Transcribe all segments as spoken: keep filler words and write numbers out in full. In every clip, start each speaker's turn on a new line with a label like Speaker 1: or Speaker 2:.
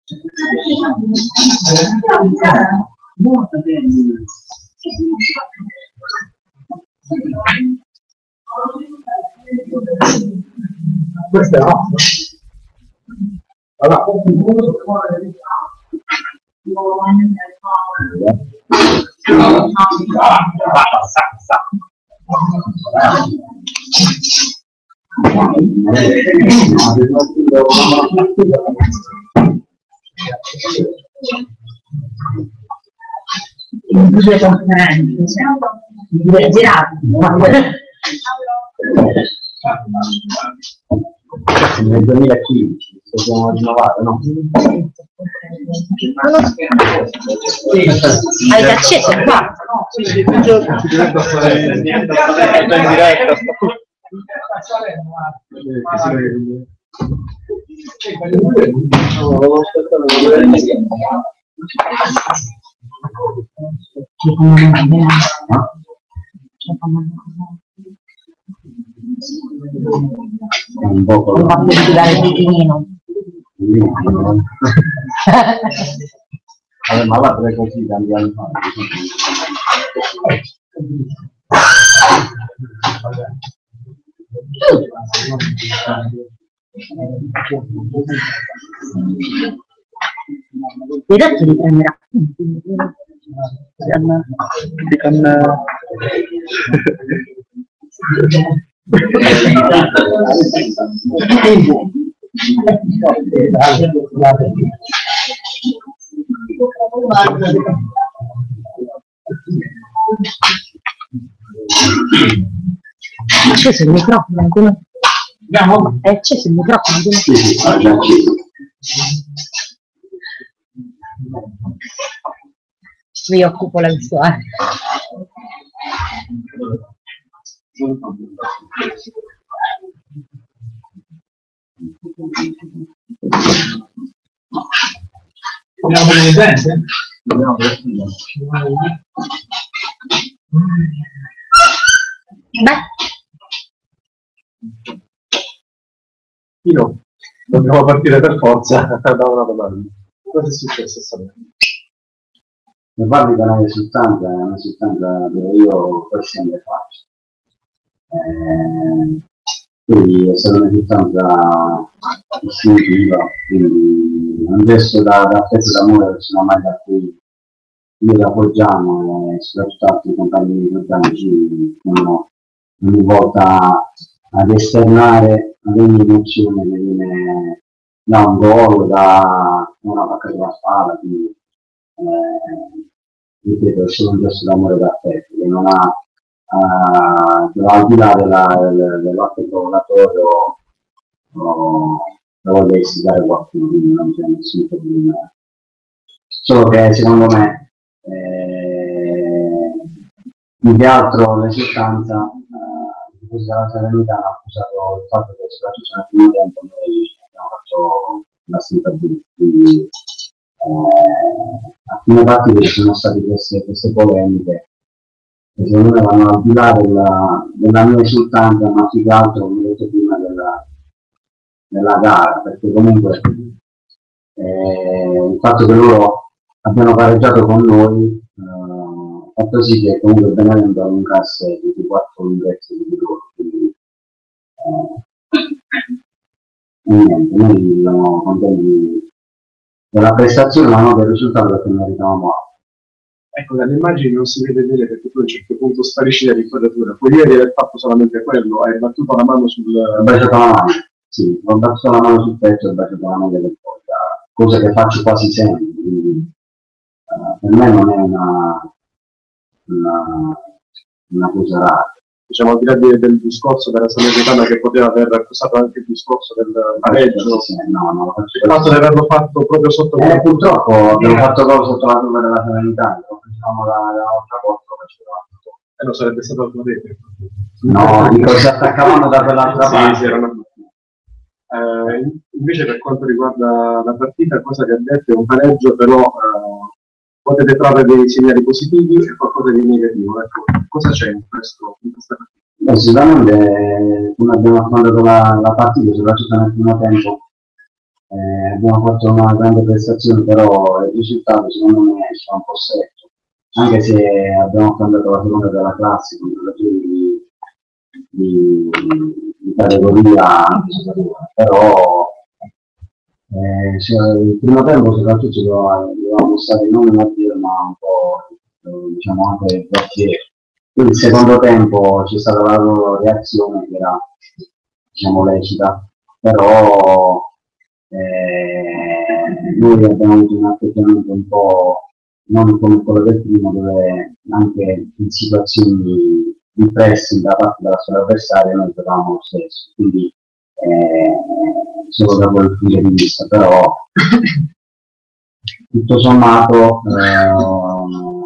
Speaker 1: Molto bene. Questa è la allora, in due conferenze, in due girate.
Speaker 2: Nel duemilaquindici dobbiamo rinnovare, no?
Speaker 3: Hai l'accesso qua?
Speaker 4: Sì, sì, il giorno si dovrebbe fare niente in diretta.
Speaker 2: Un po'
Speaker 3: Non va più tirare il bitinino.
Speaker 2: Vabbè, ma guarda così tanti anni fa.
Speaker 3: Vedete li prenderà.
Speaker 4: Di canna.
Speaker 3: È acceso il microfono ancora? No, è acceso il microfono ancora?
Speaker 2: Sì, sì, ah, già acceso.
Speaker 3: Mi occupo la visuale.
Speaker 1: Abbiamo delle gente?
Speaker 2: Abbiamo delle
Speaker 3: Beh.
Speaker 4: Io dobbiamo partire per forza da una domanda. Cosa è successo stamattina?
Speaker 2: Ne parli di una risultanza, è una risultanza dove io poi sempre faccio. Eh, quindi è stata una risultanza istintiva, quindi un gesto da, da affetto d'amore verso una maglia a cui io la appoggiamo e soprattutto altri compagni di Giordano ci vanno ogni volta ad esternare ad ogni emozione che viene da un gol, da una pacca sulla spalla, quindi eh, ripeto, è solo un gesto d'amore d'affetto che non ha uh, al di là dell'atto provocatorio o la voglia di istigare qualcuno, quindi non c'è nessun problema. Solo che secondo me eh, più che altro l'esultanza di questa la serenità ha accusato il fatto che soprattutto nel primo tempo noi abbiamo fatto la simpatia, quindi eh, a fine partita ci sono state queste, queste polemiche che secondo me vanno al di là della, della mia esultanza, ma più che altro, come ho detto prima, della, della gara, perché comunque eh, il fatto che loro abbiano pareggiato con noi eh, ha fatto sì che comunque il Benevento allungasse di quattro lunghezze di loro, quindi eh, niente, noi siamo contenti della prestazione ma non del risultato perché meritavamo altro.
Speaker 4: Ecco, dalle immagini non si vede bene perché tu a un certo punto sparisci dall'inquadratura. Puoi dire di aver fatto solamente quello, hai battuto la mano sul...
Speaker 2: Ho baciato la mano, sì, ho battuto la mano sul petto e ho baciato la mano del porta, cosa che faccio quasi sempre, quindi uh, per me non è una, una, una cosa rara.
Speaker 4: Diciamo, al di là del discorso della Salernitana che poteva aver accusato anche il discorso del pareggio,
Speaker 2: sì, no, no,
Speaker 4: il fatto di averlo fatto proprio sotto...
Speaker 2: Eh, purtroppo abbiamo fatto gol sotto la curva della Salernitana, lo facevamo dall'altra volta, lo facevamo.
Speaker 4: E non sarebbe stato al rete.
Speaker 2: No, dico, ci attaccavamo da quell'altra parte.
Speaker 4: Sì, sì, era una... eh, invece per quanto riguarda la partita, cosa che ha detto è un pareggio, però eh, potete trovare dei segnali positivi e qualcosa di negativo. Ecco, cosa c'è in, questo, in questa partita?
Speaker 2: Beh, sicuramente come abbiamo affrontato la, la partita, soprattutto nel primo tempo, eh, abbiamo fatto una grande prestazione, però il risultato secondo me è un po' secco, anche se abbiamo affrontato la seconda della classe con giocatori di, di, di categoria anche superiore, però eh, cioè, il primo tempo soprattutto dovevamo stare non in avvio ma un po' eh, diciamo anche il quartiere. Quindi il secondo tempo c'è stata la loro reazione che era diciamo lecita, però eh, noi abbiamo avuto un atteggiamento un po' non come quello del primo, dove anche in situazioni di pressing da parte della squadra avversaria noi giocavamo lo stesso, quindi eh, solo da quel punto di vista, però tutto sommato eh,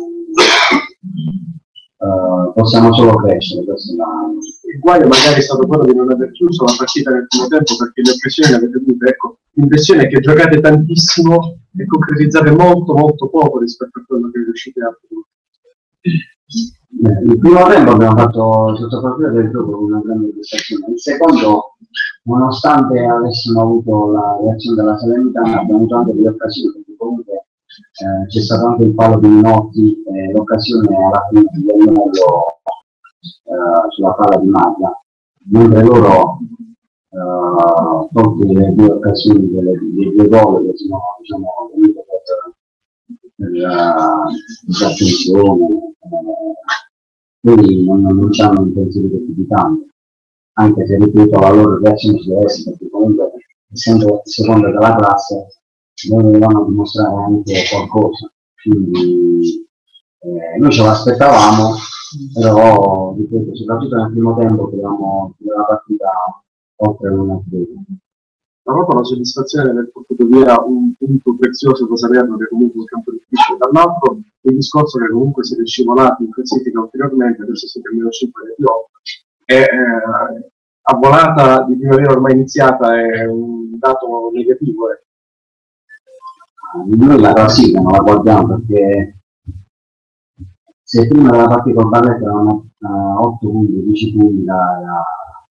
Speaker 2: Uh, possiamo solo crescere. Questo
Speaker 4: il guaio magari è stato quello di non aver chiuso la partita nel primo tempo, perché le occasioni avete avute. Ecco, l'impressione è che giocate tantissimo e concretizzate molto molto poco rispetto a quello che riuscite a
Speaker 2: fare. Il primo tempo abbiamo fatto sotto partita del gioco con una grande prestazione, il secondo, nonostante avessimo avuto la reazione della Salernitana, abbiamo avuto anche delle occasioni, perché comunque Eh, c'è stato anche il palo di Minotti, eh, l'occasione alla fine di Agnello eh, sulla palla di Maglia, mentre loro eh, tolte le due occasioni delle, dei due gol che sono diciamo, venute per, per uh, l'attenzione, eh, quindi non, non ci hanno intensivito più di tanto, anche se ripeto la loro reazione su destra, perché comunque essendo seconda della classe noi dovevamo dimostrare anche qualcosa, quindi eh, noi ce l'aspettavamo, però ripeto, soprattutto nel primo tempo avevamo la partita oltre l'una a tre.
Speaker 4: Ma proprio la soddisfazione di aver portato via un punto prezioso da Salerno, che è comunque un campo difficile, dall'altro il discorso che comunque siete scivolati in classifica ulteriormente, adesso siete a meno cinque di otto, e eh, a volata di primavera ormai iniziata è un dato negativo. Eh.
Speaker 2: Noi la classifica non la guardiamo perché se prima della partita con Barletta erano uh, otto punti, dieci punti, da, da,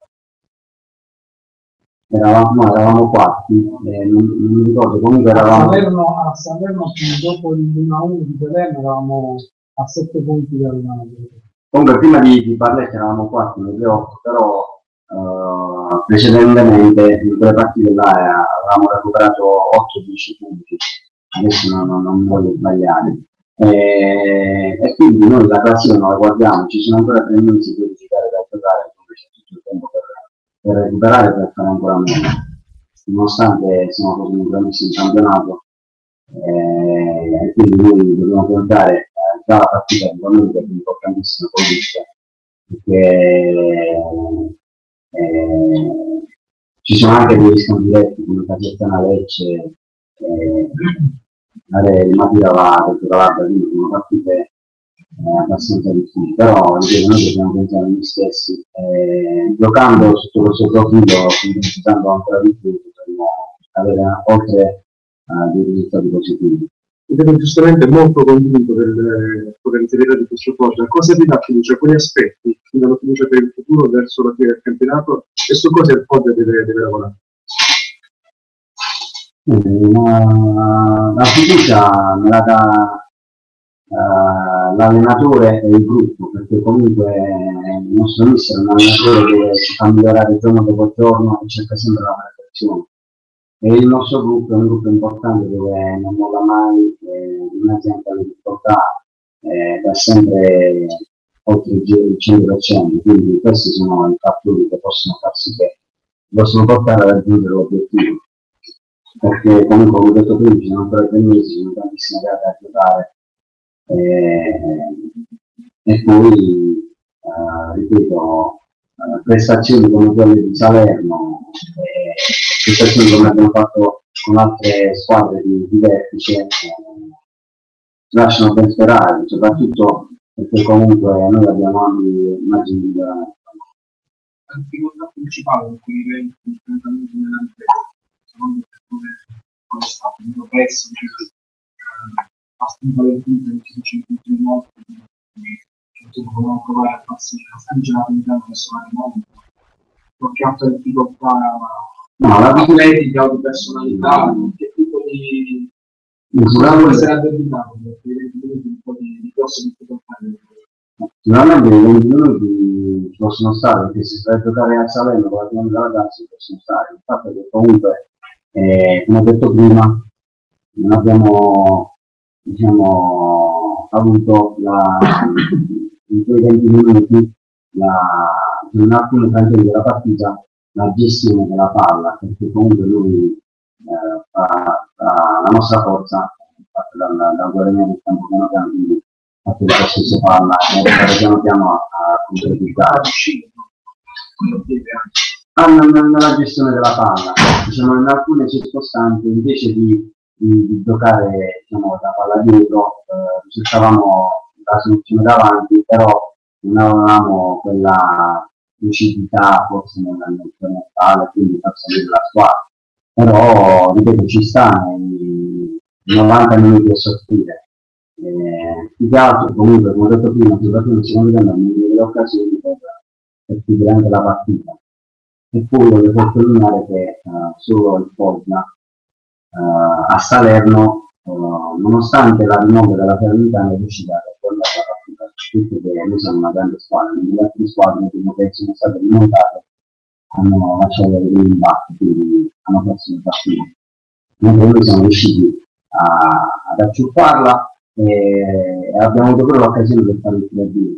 Speaker 2: eravamo, no, eravamo quarti, eh, non, non mi ricordo, comunque eravamo...
Speaker 5: A Salerno, a Salerno dopo il uno a uno di Palermo eravamo a sette punti dal...
Speaker 2: Comunque prima di, di Barletta eravamo quarti nelle otto, però uh, precedentemente in quelle partite là avevamo recuperato otto dieci punti. Adesso non, non, non voglio sbagliare, e, e quindi noi la classifica non la guardiamo, ci sono ancora tre mesi per giocare da giocare, quindi c'è tutto il tempo per, per recuperare e per fare ancora meglio, nonostante siamo così un grandissimo campionato, e, e quindi noi dobbiamo affrontare eh, già la partita di domenica, che è importantissima con l'Isca, perché eh, ci sono anche degli scontri diretti come Casertana Lecce, Eh, di Mattia va per la quindi sono partite eh, abbastanza difficili, però ripeto, noi dobbiamo pensare a noi stessi, eh, giocando sotto questo profilo, utilizzando ancora di più, potremmo avere oltre uh, dei risultati positivi.
Speaker 4: Siete giustamente molto convinto del potenzialità di questo progetto. Cosa vi dà fiducia? Quali aspetti vi danno fiducia per il futuro verso la fine del campionato e su cosa il Foggia deve, deve lavorare?
Speaker 2: La, la fiducia me la dà uh, l'allenatore e il gruppo, perché comunque il nostro mister è un allenatore che ci fa migliorare giorno dopo giorno e cerca sempre la perfezione, e il nostro gruppo è un gruppo importante dove non molla mai, eh, in azienda di difficoltà eh, da sempre oltre il cento per cento, quindi questi sono i fattori che possono far sì che possono portare a raggiungere l'obiettivo, perché comunque come ho detto prima ci sono ancora tre mesi, ci sono tantissime gare da giocare, eh, e poi eh, ripeto, eh, prestazioni come quelle di Salerno, eh, prestazioni come abbiamo fatto con altre squadre di, di vertice, eh, lasciano ben sperare, soprattutto perché comunque noi abbiamo anche immagini di la
Speaker 6: difficoltà principale in cui i enfrentamenti nella secondo come è stato il prezzo a spinta del punto che si dice tutti i modi che volevamo provare a farsi la stagionata in campo verso la mondo qualche altra difficoltà
Speaker 2: No, la
Speaker 6: atletica o di personalità, che tipo di...
Speaker 2: Sicuramente
Speaker 6: può essere addebitato, perché un po' di grosso di
Speaker 2: sicuramente i venti minuti possono stare, perché se si deve giocare a Salerno con la prima della ragazza possono stare. Il fatto è che comunque, eh, come ho detto prima, non abbiamo, diciamo, avuto la, in quei venti minuti la, in alcuni frangenti della partita la gestione della palla, perché comunque lui eh, fa, fa la nostra forza fatta dal, dal guadagnare del campo piano piano, quindi fatto la stessa palla e arrivare piano piano a, a concretizzare. Ah, nella gestione della palla, diciamo, in alcune circostanze invece di, di, di giocare, diciamo, da palla dietro, eh, cercavamo la soluzione davanti, però non avevamo quella lucidità forse nella mentale, quindi far salire la squadra. Però, ripeto, ci sta nei novanta minuti a soffrire. Eh, più che altro, comunque, come ho detto prima, soprattutto nel secondo tempo, non mi delle occasioni per, per chiudere anche la partita. E poi voglio sottolineare che uh, solo il Foggia uh, a Salerno, uh, nonostante la rinnovata della fermità, non è riuscita a rispondere la partita. Tutto che noi siamo una grande squadra, le altre squadre che non sono state rimontate hanno lasciato dei impatti, quindi hanno perso le partite. Mentre noi siamo riusciti a, ad acciuffarla e abbiamo avuto pure l'occasione per fare il tre a due.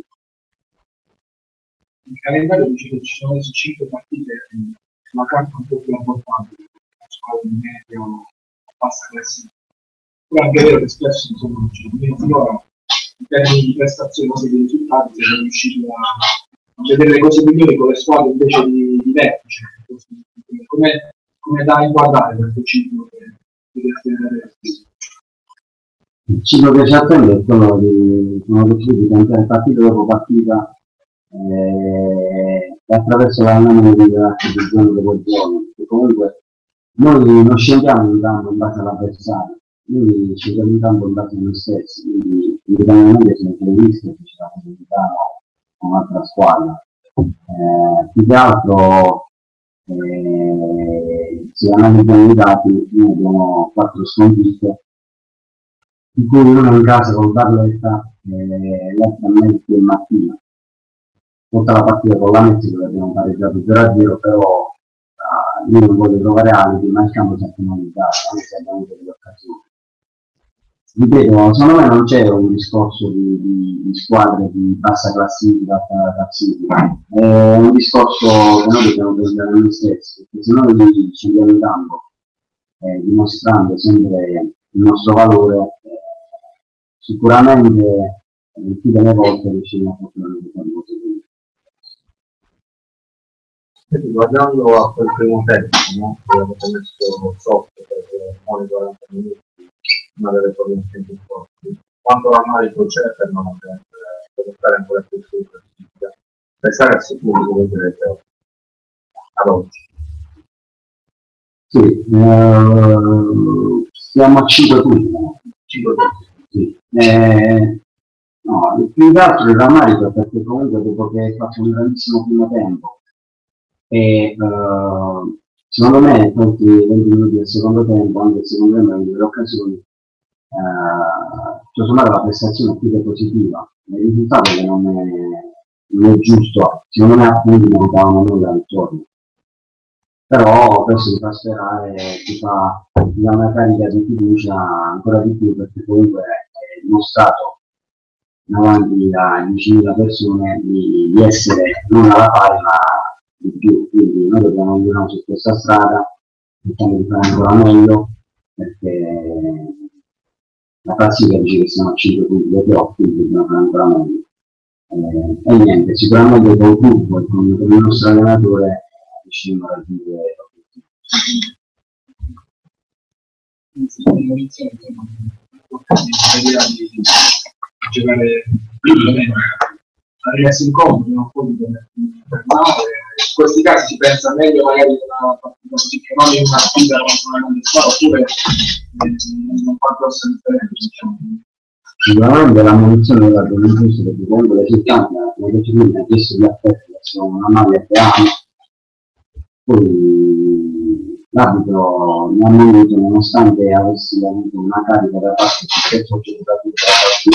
Speaker 6: Il calendario dice che ci sono queste cinque partite, la carta un po' più importante, la squadra di medio, bassa classifica. Però è anche vero che spesso insomma, finora in termini di prestazioni e di risultati siamo riusciti a, a vedere le cose migliori con le squadre invece di, di vertice. Come, come da inquadrare questo ciclo che deve avere?
Speaker 2: Il ciclo che ci attende è quello di, come ho detto, di tentare partita dopo partita eh, e attraverso l'allenamento della giorno dopo giorno, perché comunque noi non scendiamo in campo in base all'avversario, noi scendiamo in campo in base a noi stessi, quindi indipendentemente se non visto che ci rappresentiamo a un'altra squadra. Eh, più che altro eh, se analizziamo i dati, noi abbiamo quattro sconfitte, in cui uno in casa con Barletta e l'altra a Mezzi e Mattina. Tutta la partita con la Mezzi dove abbiamo pareggiato zero a zero, però uh, io non voglio trovare alibi, ma il campo si è finalizzato, anche se abbiamo avuto delle occasioni. Ripeto, secondo me non c'è un discorso di, di, di squadre di bassa classifica, classifica, è un discorso che noi dobbiamo prendere noi stessi, perché se noi ci andiamo in campo eh, dimostrando sempre il nostro valore, eh, sicuramente eh, più delle volte riusciremo a portare le cose così.
Speaker 7: Guardando a quel primo tempo, no? Abbiamo messo sotto per muore quaranta minuti, una delle cose più forti. Quanto l'analisi c'è per non per stare ancora più su per stare al sicuro come vedete ad oggi.
Speaker 2: Sì, eh, siamo a cinque punti.
Speaker 7: cinque punti.
Speaker 2: Sì. Eh, no, il più che altro il rammarico perché comunque dopo che hai fatto un grandissimo primo tempo e uh, secondo me tutti i venti minuti del secondo tempo, anche secondo me avevano delle occasioni, uh, cioè insomma la prestazione più che positiva, il risultato che non è, non è giusto, secondo me appunto non davano nulla la vittoria. Però questo di fa sperare, ti fa una carica di fiducia ancora di più, perché comunque è dimostrato davanti a diecimila persone di, di essere non alla pari ma di più, quindi noi dobbiamo andare su questa strada, cercando di fare ancora meglio, perché la classifica dice che siamo a cinque punti dai top, quindi dobbiamo fare ancora meglio. Eh, e niente, sicuramente col gruppo e con, con il nostro allenatore riusciremo a raggiungere l'obiettivo.
Speaker 6: Giocare arrivarsi in conto, non può fermare. In questi casi si pensa meglio magari in una partita così che non in una sfida contro una grande squadra, oppure non fa grossa differenza, diciamo.
Speaker 2: Sicuramente la munizione della giusto perché comunque le città, come dice lui, mi ha chiesto di affetto, sono una maglia che amo, poi l'arbitro mi ha voluto, nonostante avessi avuto una carica da parte del stesso giocatore della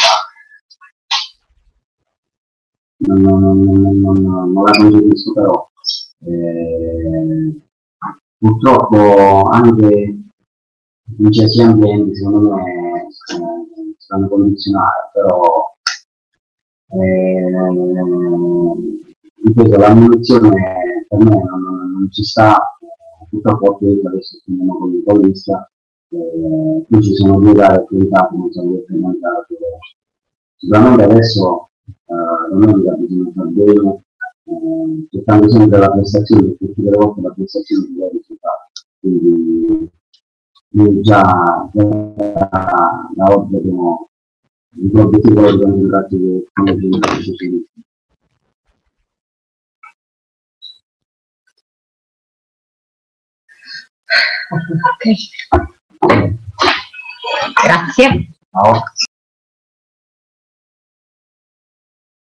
Speaker 2: partita, non, non, non, non, non, non la concepisco però. Eh, purtroppo anche in certi ambienti secondo me eh, stanno condizionati, però eh, ripeto, la munizione per me non, non ci sta, purtroppo adesso finiamo con il goalista, eh, qui ci sono due gare attività come sono le prime gare. Sicuramente adesso eh, domenica bisogna far bene, eh, cercando sempre la prestazione, perché tutte le volte la prestazione ti dà il risultato, quindi noi già da, da oggi abbiamo un obiettivo di concentrarci come giornalisti.
Speaker 3: Ok. Grazie.
Speaker 2: Ciao.